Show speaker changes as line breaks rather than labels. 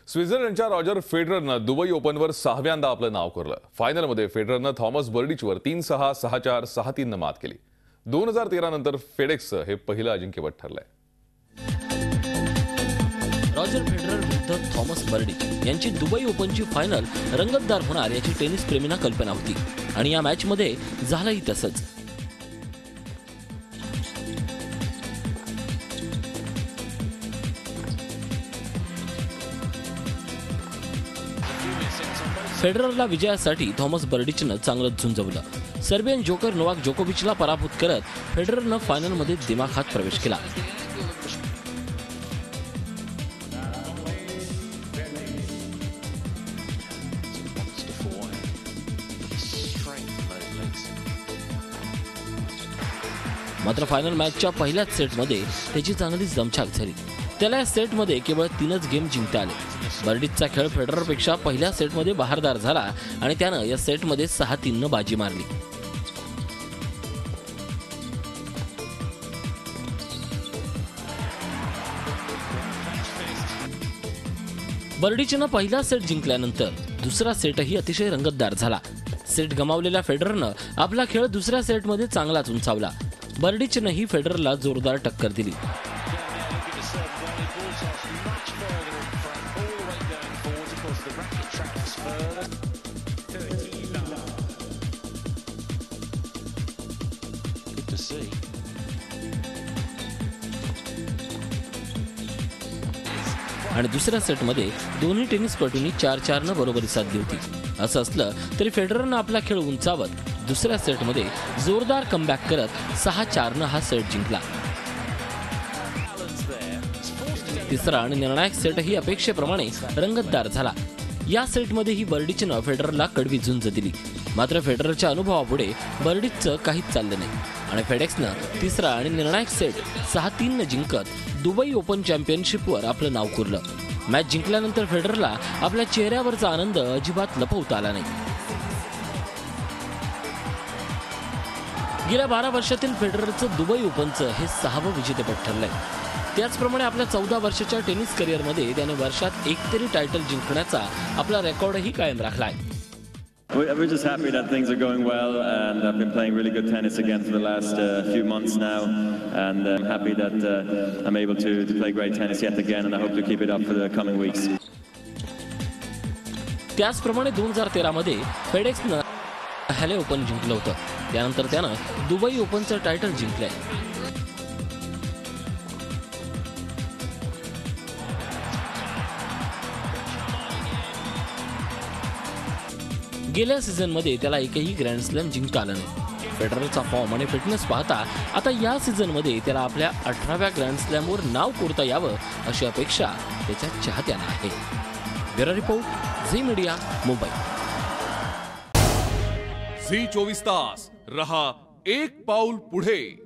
स्वित्झर्लंडच्या Roger फेडररनं Dubai ओपनवर 6व्यांदा आपलं नाव कोरलं। फायनलमध्ये फेडररनं थॉमस बर्डिचवर 3-6, 6-4, 6-3 ने मात केली। 2013 नंतर फेडेक्सचं हे पहिलं अजिंक्यपद ठरलंय।
रॉजर फेडरर विरुद्ध थॉमस बर्डिच यांची दुबई ओपनची फायनल रंगतदार होणार याची टेनिस प्रेमींना कल्पना होती आणि या मॅचमध्ये झालंही तसंच। फेडररला विजयासाठी थॉमस बर्डिचनं चांगलं झुंजवलं। सर्बियन जोकर नोवाक जोकोविचला पराभूत करत फेडररनं फायनलमध्ये दिमाखात प्रवेश केला। मात्र फायनल मॅचच्या पहिल्याच सेटमध्ये त्याची चांगली दमछाक झाली। त्याला या सेटमध्ये केवळ 3च गेम जिंकता आले। बर्डिचचा खेळ फेडररपेक्षा पहिल्या सेटमध्ये बहारदार झाला आणि त्यानं या सेटमध्ये 6-3 ने बाजी मारली। बर्डिचनं पहिला सेट जिंकल्यानंतर दुसरा सेटही अतिशय रंगतदार झाला। सेट गमावलेल्या फेडररनं आपला खेळ दुसऱ्या सेटमध्ये चांगलाच उंचावला। बर्डिचनंही फेडररला जोरदार टक्कर दिली। आणि दुसऱ्या सेटमध्ये दोन्ही टेनिसपटूंनी 4-4 ने बरोबरी साधली होती। असं असलं तरी फेडररनं आपला खेळ उंचावत दुसऱ्या सेटमध्ये जोरदार कमबॅक करत 6-4 ने हा सेट जिंकला। तिसरा आणि निर्णायक सेटही अपेक्षेप्रमाणे रंगतदार झाला। या सेटमध्येही बर्डिचनं फेडररला कडवी झुंज दिली। मात्र फेडररच्या अनुभवापुढे बर्डिचचं काहीच चाललं नाही आणि फेडेक्सनं तिसरा आणि निर्णायक सेट 6-3 ने जिंकत दुबई ओपन चॅम्पियनशिपवर आपलं नाव कोरलं। मॅच जिंकल्यानंतर फेडररला आपल्या चेहऱ्यावरचा आनंद अजिबात लपवता आला नाही। गेल्या 12 वर्षातील फेडररचं दुबई ओपनचं हे 6वं विजेतेपद ठरलंय। त्याचप्रमाणे आपल्या 14 वर्षाच्या टेनिस करिअरमध्ये त्याने वर्षात एक तरी टायटल जिंकण्याचा आपला रेकॉर्डही कायम राखलाय।
We're just happy that things are going well, and I've been playing really good tennis again for the last few months now, and I'm happy that I'm able to play great tennis yet again, and I hope to keep it up for the coming weeks.
त्याचप्रमाणे 2013 मध्ये फेडेक्सनं Hayley open जिंकलं होतं। त्यानंतर त्यानं Dubai ओपनचं title जिंकलंय। गेल्या सीझनमध्ये त्याला एकही ग्रँड स्लॅम जिंकता आलं नाही। फेडररचा फॉर्म आणि फिटनेस पाहता आता या सीझनमध्ये त्याला आपल्या 18व्या ग्रँड स्लॅमवर नाव कोरता यावं अशी अपेक्षा त्याच्या चाहत्यांना आहे। Bureau report, Zee media, Mumbai.
Zee 24 तास रहा एक पाऊल पुढे।